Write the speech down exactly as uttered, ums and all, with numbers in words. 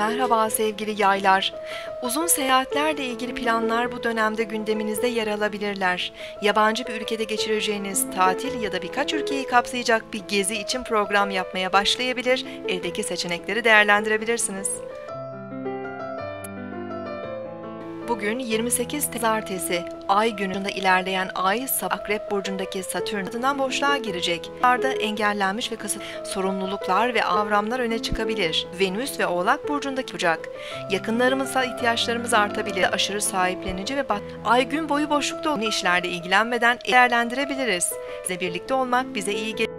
Merhaba sevgili yaylar. Uzun seyahatlerle ilgili planlar bu dönemde gündeminizde yer alabilirler. Yabancı bir ülkede geçireceğiniz tatil ya da birkaç ülkeyi kapsayacak bir gezi için program yapmaya başlayabilir, eldeki seçenekleri değerlendirebilirsiniz. Bugün yirmi sekiz Pazartesi, Ay gününde ilerleyen Ay, Akrep Burcu'ndaki Satürn adından boşluğa girecek. Arada engellenmiş ve kasıt sorumluluklar ve kavramlar öne çıkabilir. Venüs ve Oğlak Burcu'ndaki Ocak. Yakınlarımıza ihtiyaçlarımız artabilir. Aşırı sahiplenici ve bat. Ay gün boyu boşlukta olan işlerle ilgilenmeden değerlendirebiliriz. Size birlikte olmak bize iyi gelir.